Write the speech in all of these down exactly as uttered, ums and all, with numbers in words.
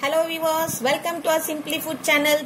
Hello viewers, welcome to our Simply Food channel.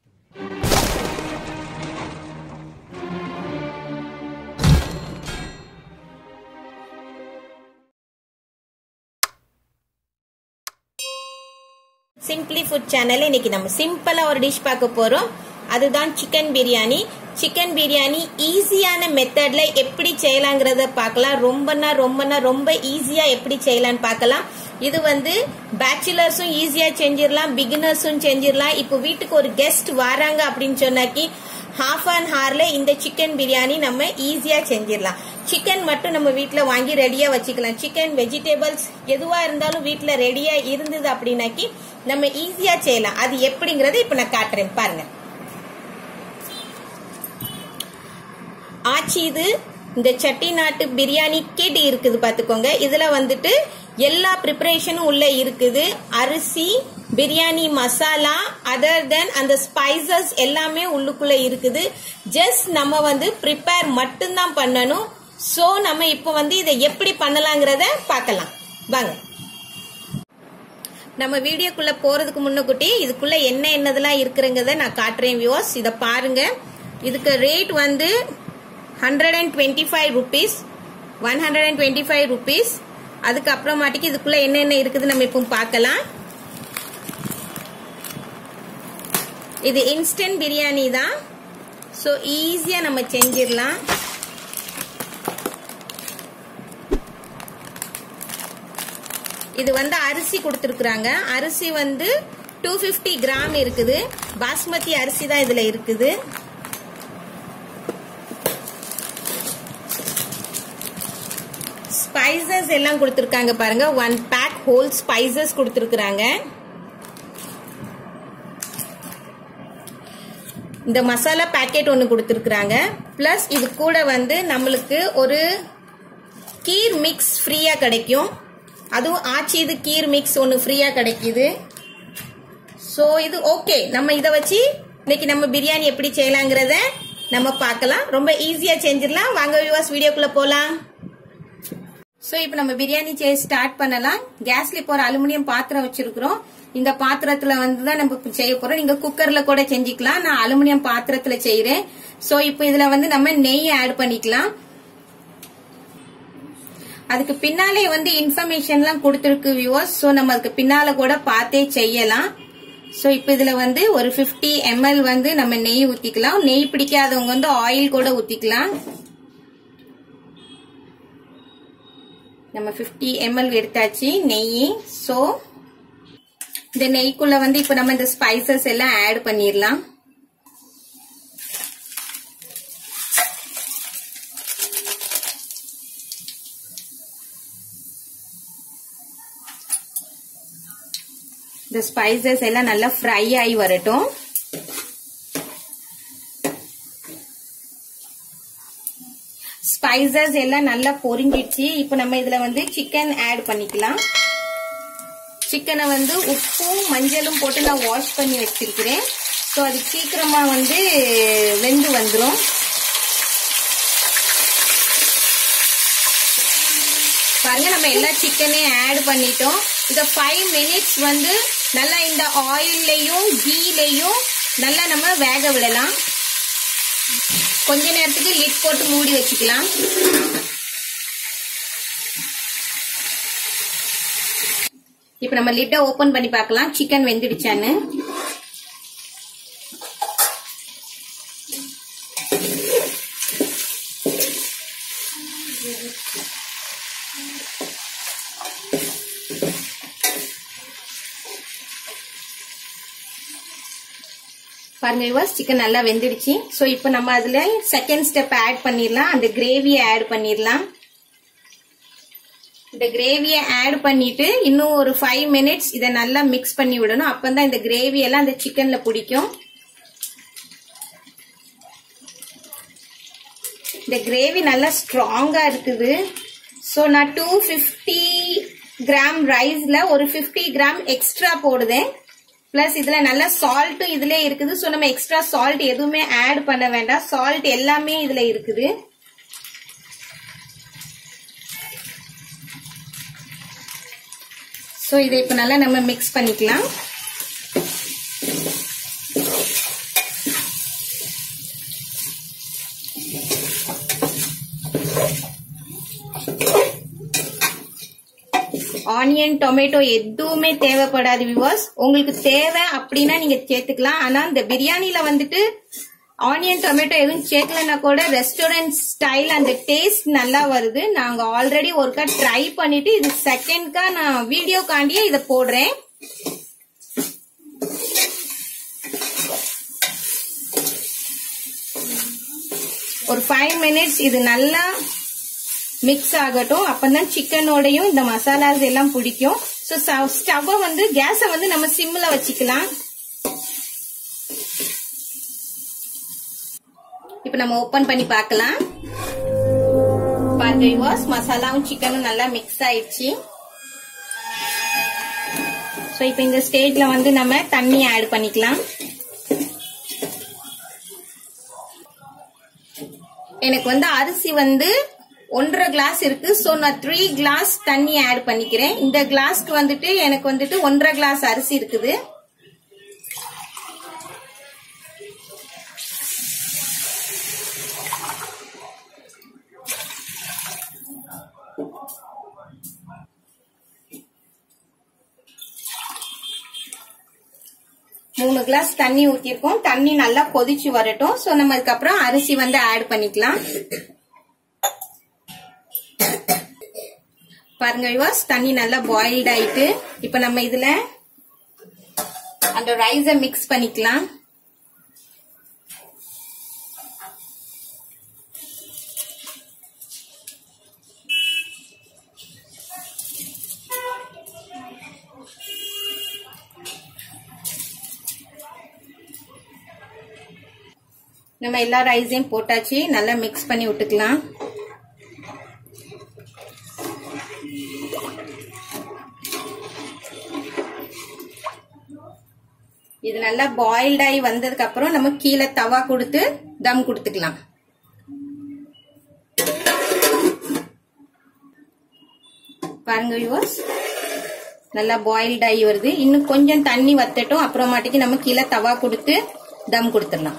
Simply Food channel இன்னைக்கு நம்ம சிம்பிளா ஒரு டிஷ் பார்க்க போறோம். அதுதான் சிக்கன் பிரியாணி. சிக்கன் பிரியாணி ஈஸியான மெத்தட்ல எப்படி செய்யலாம்ங்கறத பார்க்கலாம். ரொம்பனா ரொம்பனா ரொம்ப ஈஸியா எப்படி செய்யலாம்னு பார்க்கலாம். இது வந்து பேச்சுலர்ஸும் ஈஸியா செஞ்சிரலாம், பிகினர்ஸும் செஞ்சிரலாம். இப்போ வீட்டுக்கு ஒரு கெஸ்ட் வராங்க அப்படின்னு சொன்னாக்கி ஹாஃப் அன் ஹவர்ல இந்த சிக்கன் பிரியாணி நம்ம ஈஸியா செஞ்சிரலாம். சிக்கன் மட்டும் நம்ம வீட்ல வாங்கி ரெடியா வச்சுக்கலாம். சிக்கன் வெஜிடபிள்ஸ் எதுவா இருந்தாலும் வீட்ல ரெடியா இருந்தது அப்படின்னாக்கி நம்ம ஈஸியா செய்யலாம். அது எப்படிங்கறத இப்ப நான் காட்டுறேன் பாருங்க. ஆச்சி இது இந்த செட்டிநாட்டு பிரியாணி கிட் இருக்குது பாத்துக்கோங்க. இதுல வந்துட்டு எல்லா ப்ரிப்பரேஷனும் உள்ள இருக்குது. அரிசி, பிரியாணி மசாலா, அதர் தென் அந்த ஸ்பைசஸ் எல்லாமே உள்ளுக்குள்ள இருக்குது. ஜஸ்ட் நம்ம வந்து ப்ரிப்பேர் மட்டும்தான் பண்ணணும். சோ நம்ம இப்ப வந்து இதை எப்படி பண்ணலாங்கிறத பார்க்கலாம் வாங்க. நம்ம வீடியோக்குள்ள போறதுக்கு முன்னக்குட்டி இதுக்குள்ள என்ன என்னதெல்லாம் இருக்குறங்கறத நான் காட்டுறேன் வியூவர்ஸ். இத பாருங்க. இதுக்கு ரேட் வந்து hundred and twenty five rupees one hundred and twenty five rupees. அதுக்கு அப்புறமாட்டிக்கு இதுக்குள்ள என்னென்ன இருக்குது நம்ம இப்போ பார்க்கலாம். இது இன்ஸ்டன்ட் பிரியாணி தான். சோ ஈஸியா நம்ம செஞ்சிடலாம். இது வந்து அரிசி கொடுத்திருக்காங்க. அரிசி வந்து டூ பிப்டி கிராம் இருக்குது. பாஸ்மதி அரிசி தான் இதுல இருக்குது. ஸ்பைசஸ் எல்லாம் கொடுத்திருக்காங்க பாருங்க. ஒன் பேக் ஹோல் ஸ்பைசஸ் கொடுத்திருக்காங்க. இந்த மசாலா பேக்கெட் ஒன்னு கொடுத்திருக்காங்க. பிளஸ் இது கூட வந்து நம்மளுக்கு ஒரு கீர் மிக்ஸ் ஃப்ரீயா கிடைக்கும். அதுவும் ஆச்சி இது கீர் மிக்ஸ் ஒன்னு ஃப்ரீயா கிடைக்குது. சோ இது ஓகே. நம்ம இத வச்சு இன்னைக்கு நம்ம பிரியாணி எப்படி செய்யலாங்கிறத நம்ம பார்க்கலாம். ரொம்ப ஈஸியா செஞ்சிடலாம். வாங்க வியூவர்ஸ் வீடியோக்குள்ள போலாம். சோ இப்போ நம்ம பிரியாணி செய்ய ஸ்டார்ட் பண்ணலாம். கேஸ்ல இப்போ ஒரு அலுமினியம் பாத்திரம் வச்சிருக்கிறோம். இந்த பாத்திரத்துல வந்துதான் நம்ம செய்ய போறோம். நீங்க குக்கர்ல கூட செஞ்சுக்கலாம். நான் அலுமினியம் பாத்திரத்துல செய்யறேன். சோ இப்போ இதுல வந்து நம்ம நெய் ஆட் பண்ணிக்கலாம். அதுக்கு பின்னாலே வந்து இன்ஃபர்மேஷன் எல்லாம் கொடுத்திருக்கு வியூவர்ஸ். சோ நம்ம அதுக்கு பின்னால கூட பார்த்தே செய்யலாம். சோ இப்போ இதுல வந்து ஒரு பிப்டி எம்எல் வந்து நம்ம நெய் ஊத்திக்கலாம். நெய் பிடிக்காதவங்க வந்து ஆயில் கூட ஊத்திக்கலாம். நம்ம பிப்டி எம்எல் எடுத்தாச்சு நெய். சோ இந்த நெய்க்குள்ள வந்து இப்ப நம்ம இந்த ஸ்பைசஸ் எல்லாம் ஆட் பண்ணிடலாம். இந்த ஸ்பைசஸ் எல்லாம் நல்லா ஃப்ரை ஆகி வரட்டும். ஸ்பைசஸ் எல்லாம் நல்லா பொரிஞ்சிடுச்சு. இப்ப நம்ம இதுல வந்து சிக்கன் ஆட் பண்ணிக்கலாம். சிக்கனை வந்து உப்பும் மஞ்சளும் போட்டு நான் வாஷ் பண்ணி வச்சிருக்கிறேன். சோ அது சீக்கிரமா வந்து வெந்து வந்துடும். பாருங்க நம்ம எல்லா சிக்கனையும் ஆட் பண்ணிட்டோம். இத ஃபைவ் மினிட்ஸ் வந்து நல்லா இந்த ஆயில்லையும் கீலையும் நல்லா நம்ம வேக விடலாம். கொஞ்ச நேரத்துக்கு லிட் போட்டு மூடி வச்சுக்கலாம். இப்ப நம்ம லிட்டை ஓபன் பண்ணி பார்க்கலாம் சிக்கன் வெந்துடுச்சான்னு. பாருங்க வியூவர்ஸ் சிக்கன் நல்லா வெந்துடுச்சு. சோ இப்போ நம்ம அதுல செகண்ட் ஸ்டெப் ஆட் பண்ணிடலாம். அந்த கிரேவியை ஆட் பண்ணிடலாம். இந்த கிரேவியை ஆட் பண்ணிட்டு இன்னும் ஒரு ஃபைவ் மினிட்ஸ் இதை நல்லா மிக்ஸ் பண்ணி விடணும். அப்பதான் இந்த கிரேவி எல்லாம் அந்த சிக்கன்ல பிடிக்கும். இந்த கிரேவி நல்லா ஸ்ட்ராங்கா இருக்குது. சோ நான் டூ பிப்டி கிராம் ரைஸ்ல ஒரு பிப்டி கிராம் எக்ஸ்ட்ரா போடுதேன். பிளஸ் இதுல நல்ல சால்ட்டும் இதுல இருக்குது. சோ நம்ம எக்ஸ்ட்ரா சால்ட் எதுவுமே ஆட் பண்ண வேண்டாம். சால்ட் எல்லாமே இதுல இருக்குது. சோ இதை இப்ப நல்லா நம்ம மிக்ஸ் பண்ணிக்கலாம். ஆனியன் டொமேட்டோ எதுவுமே தேவைப்படாது வியூவர்ஸ். உங்களுக்கு தேவை அப்படின்னா நீங்க சேர்த்துக்கலாம். ஆனா இந்த பிரியாணில வந்துட்டு ஆனியன் டொமேட்டோ எதுவும் சேர்க்கலன்னா கூட ரெஸ்டாரண்ட் ஸ்டைல் அந்த டேஸ்ட் நல்லா வருது. நாங்க ஆல்ரெடி ஒருக்கா ட்ரை பண்ணிட்டு இது செகண்ட்கா நான் வீடியோ காண்டியே இதை போடுறேன். ஒரு ஃபைவ் மினிட்ஸ் இது நல்லா மிக்ஸ் ஆகட்டும். அப்பதான் சிக்கனோடையும் இந்த மசாலாஸ் எல்லாம் பிடிக்கும். ஸோ ஸ்டவ் வந்து கேஸை வந்து நம்ம சிம்ல வச்சுக்கலாம். இப்ப நம்ம ஓபன் பண்ணி பார்க்கலாம். பாருங்க வியூவர்ஸ், மசாலாவும் சிக்கனும் நல்லா மிக்ஸ் ஆயிடுச்சு. ஸோ இப்ப இந்த ஸ்டேஜ்ல வந்து நம்ம தண்ணி ஆட் பண்ணிக்கலாம். எனக்கு வந்து அரிசி வந்து ஒன்றரை கிளாஸ் இருக்கு. சோ நான் த்ரீ கிளாஸ் தண்ணி ஆட் பண்ணிக்கிறேன். இந்த கிளாஸ்க்கு வந்துட்டு எனக்கு வந்துட்டு ஒன்றரை கிளாஸ் அரிசி இருக்குது. மூணு கிளாஸ் தண்ணி ஊத்திருக்கோம். தண்ணி நல்லா கொதிச்சு வரட்டும். சோ நம்ம அதுக்கப்புறம் அரிசி வந்து ஆட் பண்ணிக்கலாம். பாருங்க வியூவர்ஸ், தண்ணி நல்லா பாயில்ட் ஆயிட்டு இப்ப நம்ம இதுல அந்த ரைஸ மிக்ஸ் பண்ணிக்கலாம். நம்ம எல்லா ரைஸையும் போட்டாச்சு. நல்லா மிக்ஸ் பண்ணி விட்டுக்கலாம். இது நல்லா பாயில்ட் ஆகி வந்ததுக்கு அப்புறம் நம்ம கீழே தவா கொடுத்து தம் கொடுத்துக்கலாம். பாருங்க வியூவர்ஸ், நல்லா பாயில்ட் ஆகி வருது. இன்னும் கொஞ்சம் தண்ணி வத்தட்டும். அப்புறமாட்டிக்கு நம்ம கீழே தவா கொடுத்து தம் கொடுத்துடலாம்.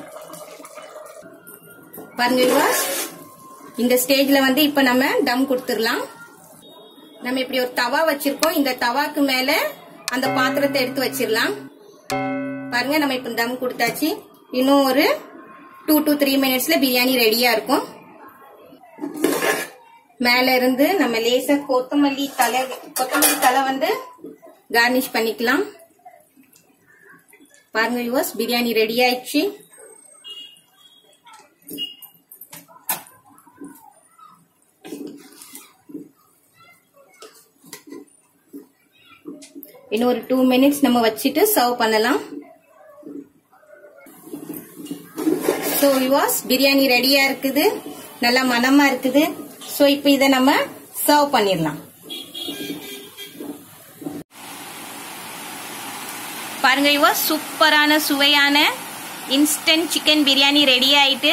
பாருங்க வியூவர்ஸ், இந்த ஸ்டேஜ்ல வந்து இப்ப நம்ம தம் கொடுத்துடலாம். நம்ம இப்படி ஒரு தவா வச்சிருக்கோம். இந்த தவாக்கு மேல அந்த பாத்திரத்தை எடுத்து வச்சிடலாம். பாருங்க, நம்ம இப்ப தம் கொடுத்தாச்சு. இன்னும் ஒரு டூ டு த்ரீ மினிட்ஸ்ல பிரியாணி ரெடியா இருக்கும். மேல இருந்து நம்ம லேசா கொத்தமல்லி தலை கொத்தமல்லி தலை வந்து கார்னிஷ் பண்ணிக்கலாம். பாருங்க வியூவர்ஸ், பிரியாணி ரெடி ஆயிடுச்சு. இன்னும் ஒரு டூ மினிட்ஸ் நம்ம வச்சுட்டு சர்வ் பண்ணலாம். சோ வியூவர்ஸ், பிரியாணி ரெடியா இருக்குது. நல்லா மனமா இருக்குது. சோ இப்போ இதை நம்ம சர்வ் பண்ணிடலாம். பாருங்க வியூவர்ஸ், சூப்பரான சுவையான இன்ஸ்டன்ட் சிக்கன் பிரியாணி ரெடி ஆயிட்டு.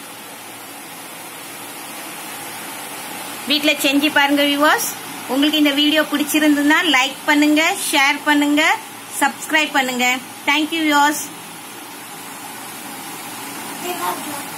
வீட்ல செஞ்சு பாருங்க வியூவர்ஸ். உங்களுக்கு இந்த வீடியோ பிடிச்சிருந்ததுன்னா லைக் பண்ணுங்க, ஷேர் பண்ணுங்க, சப்ஸ்கிரைப் பண்ணுங்க. Thank you viewers.